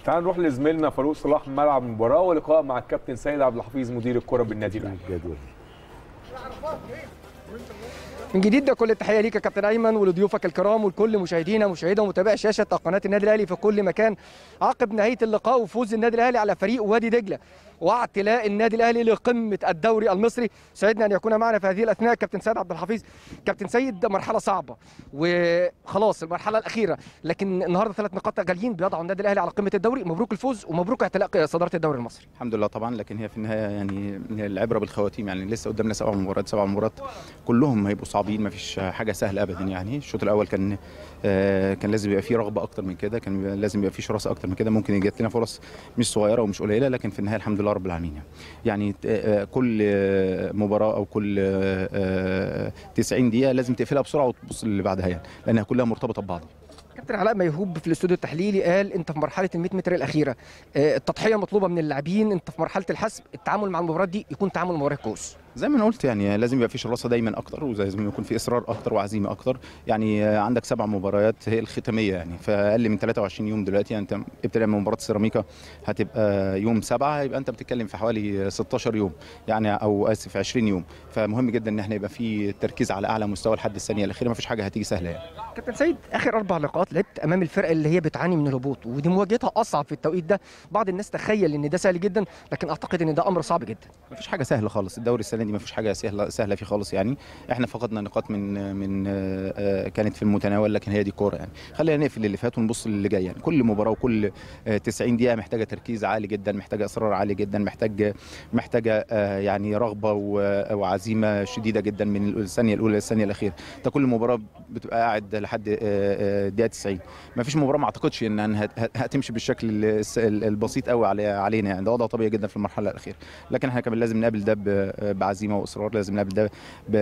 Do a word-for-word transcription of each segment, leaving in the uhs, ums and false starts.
تعال نروح لزميلنا فاروق صلاح ملعب المباراه ولقاء مع الكابتن سيد عبد الحفيظ مدير الكره بالنادي الاهلي. من جديد ده كل التحيه ليك يا كابتن ايمن ولضيوفك الكرام ولكل مشاهدينا ومشاهدة ومتابعي شاشه قناه النادي الاهلي في كل مكان. عقب نهايه اللقاء وفوز النادي الاهلي على فريق وادي دجله واعتلاء النادي الاهلي لقمه الدوري المصري، سعدنا ان يكون معنا في هذه الاثناء كابتن سيد عبد الحفيظ. كابتن سيد، مرحله صعبه وخلاص المرحله الاخيره، لكن النهارده ثلاث نقاط غاليين بيضعوا النادي الاهلي على قمه الدوري. مبروك الفوز ومبروك اعتلاء صداره الدوري المصري. الحمد لله طبعا، لكن هي في النهايه يعني العبره بالخواتيم، يعني لسه قدامنا سبع مباريات سبع مباريات كلهم هيبقوا صعبين، ما فيش حاجه سهله ابدا. يعني الشوط الاول كان آه كان لازم يبقى فيه رغبه اكتر من كده، كان لازم يبقى فيه شراسه اكتر من كده، ممكن يجي لنا فرص مش صغيره ومش قليله، لكن في النهايه الحمد لله رب العالمين. يعني, يعني آه كل مباراه او كل آه تسعين دقيقه لازم تقفلها بسرعه وتبص اللي بعدها، يعني لانها كلها مرتبطه ببعض. كابتن علاء ميهوب في الاستوديو التحليلي قال انت في مرحله ال مئة متر الاخيره، التضحيه مطلوبه من اللاعبين، انت في مرحله الحسم، التعامل مع المباريات دي يكون تعامل مباراه كويس. زي ما انا قلت يعني لازم يبقى في شراسه دايما اكتر، ولازم يكون في اصرار اكتر وعزيمه اكتر. يعني عندك سبع مباريات هي الختاميه، يعني فاقل من ثلاثة وعشرين يوم دلوقتي. يعني انت ابتداء من مباراه سيراميكا هتبقى يوم سبعة، يبقى انت بتتكلم في حوالي ستاشر يوم يعني، او اسف عشرين يوم. فمهم جدا ان احنا يبقى في تركيز على اعلى مستوى لحد الثانيه الاخيره، ما فيش حاجه هتيجي سهله يعني. كابتن سيد، اخر اربع لقاءات لعبت امام الفرقه اللي هي بتعاني من الهبوط، ودي مواجهتها اصعب في التوقيت ده. بعض الناس تخيل ان ده سهل جدا، لكن اعتقد ان ده امر صعب جدا. ما فيش حاجه سهله خالص، الدوري السنه دي ما فيش حاجه سهله سهله فيه خالص. يعني احنا فقدنا نقاط من من كانت في المتناول، لكن هي دي كوره. يعني خلينا نقفل اللي فات ونبص للي جاي. يعني كل مباراه وكل تسعين دقيقه محتاجه تركيز عالي جدا، محتاجه اصرار عالي جدا، محتاج محتاجه يعني رغبه وعزيمه شديده جدا من الثانيه الاولى للثانيه الاخيره. انت كل مباراه بتبقى قاعد لحد دقيقه تسعين، ما فيش مباراه ما اعتقدش ان هتمشي بالشكل البسيط قوي علينا. يعني ده وضع طبيعي جدا في المرحله الاخيره، لكن احنا كمان لازم نقابل ده بعزيمه واصرار، لازم نقابل ده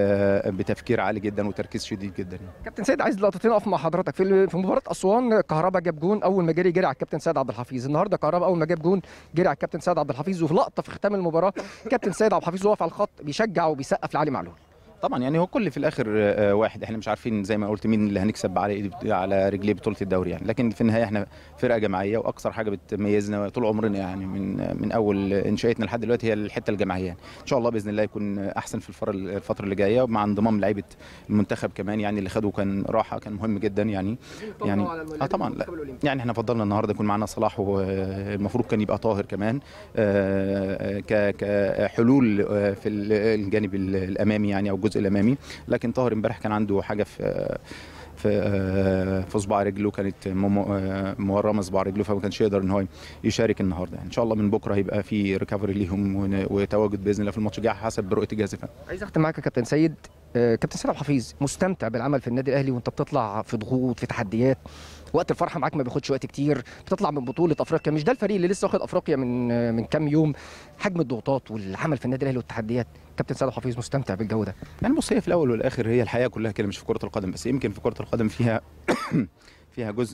بتفكير عالي جدا وتركيز شديد جدا. كابتن سيد، عايز لقطتين اقف مع حضرتك في في مباراه اسوان. كهربا جاب جون اول ما جري جري على الكابتن سيد عبد الحفيظ. النهارده كهربا اول ما جاب جون جري على الكابتن سيد عبد الحفيظ، وفي لقطه في ختام المباراه كابتن سيد عبد الحفيظ واقف على الخط بيشجع وبيسقف لعلي معلول. طبعا يعني هو كل في الاخر واحد، احنا مش عارفين زي ما قلت مين اللي هنكسب على على رجليه بطوله الدوري يعني، لكن في النهايه احنا فرقه جماعيه، واكثر حاجه بتميزنا طول عمرنا يعني من من اول انشائتنا لحد دلوقتي هي الحته الجماعيه. يعني ان شاء الله باذن الله يكون احسن في الفتره اللي جايه، ومع انضمام لعيبه المنتخب كمان يعني اللي خدوا كان راحه كان مهم جدا. يعني يعني اه طبعا لا يعني احنا فضلنا النهارده يكون معنا صلاح، والمفروض كان يبقى طاهر كمان آه كحلول في الجانب الامامي يعني او الجزء الامامي، لكن طاهر امبارح كان عنده حاجه في في في صباع رجله، كانت مورمه صباع رجله، فما كانش يقدر ان هو يشارك النهارده. يعني ان شاء الله من بكره هيبقى في ريكفري ليهم وتواجد باذن الله في الماتش الجاي حسب رؤيه الجهاز الفني. عايز اختم معاك يا كابتن سيد. كابتن سيد عبد الحفيظ، مستمتع بالعمل في النادي الاهلي وانت بتطلع في ضغوط في تحديات؟ وقت الفرحه معاك ما بياخدش وقت كتير، بتطلع من بطوله افريقيا، مش ده الفريق اللي لسه واخد افريقيا من من كام يوم؟ حجم الضغوطات والعمل في النادي الاهلي والتحديات، كابتن سيد عبد الحفيظ مستمتع بالجو ده؟ يعني بص، هي في الاول والاخر هي الحياه كلها كده، مش في كره القدم بس، يمكن في كره القدم فيها فيها جزء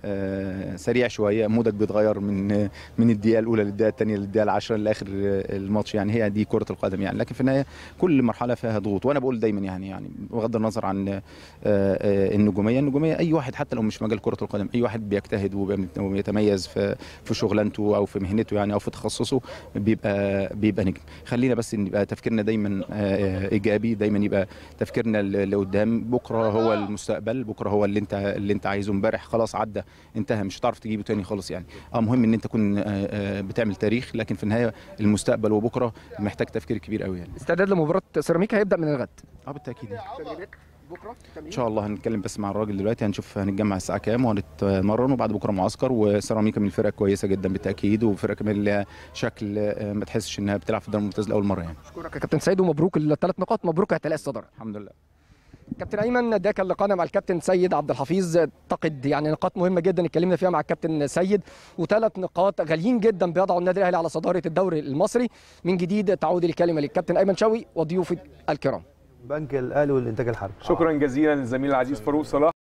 سريع شويه، مودك بيتغير من من الدقيقه الاولى للدقيقه الثانيه للدقيقه العاشره لاخر الماتش. يعني هي دي كره القدم يعني، لكن في النهايه كل مرحله فيها ضغوط. وانا بقول دايما يعني يعني بغض النظر عن النجوميه النجوميه اي واحد حتى لو مش مجال كره القدم، اي واحد بيجتهد وبيتميز في في شغلانته او في مهنته يعني او في تخصصه بيبقى بيبقى نجم. خلينا بس نبقى تفكيرنا دايما ايجابي، دايما يبقى تفكيرنا لقدام. بكره هو المستقبل، بكره هو اللي انت اللي انت عايزه. امبارح خلاص عدى انتهى، مش هتعرف تجيبه تاني خالص يعني. اه مهم ان انت تكون بتعمل تاريخ، لكن في النهايه المستقبل وبكره محتاج تفكير كبير قوي يعني. استعداد لمباراه سيراميكا هيبدا من الغد؟ اه بالتاكيد يعني. بكره ان شاء الله هنتكلم بس مع الراجل دلوقتي، هنشوف هنتجمع الساعه كام وهنتمرن، وبعد بكره معسكر. وسيراميكا من الفرق كويسه جدا بالتاكيد، وفرقه كمان لها شكل ما تحسش انها بتلعب في الدوري الممتاز لاول مره يعني. اشكرك يا كابتن سيد، ومبروك الثلاث نقاط، مبروك اعتلاء الصداره. الحمد لله. كابتن ايمن، ده كان لقاءنا مع الكابتن سيد عبد الحفيظ. اعتقد يعني نقاط مهمه جدا اتكلمنا فيها مع الكابتن سيد، وثلاث نقاط غاليين جدا بيضعوا النادي الاهلي على صداره الدوري المصري. من جديد تعود الكلمه للكابتن ايمن شوقي وضيوفي الكرام. بنك الاهلي والانتاج الحربي. شكرا جزيلا للزميل العزيز فاروق صلاح.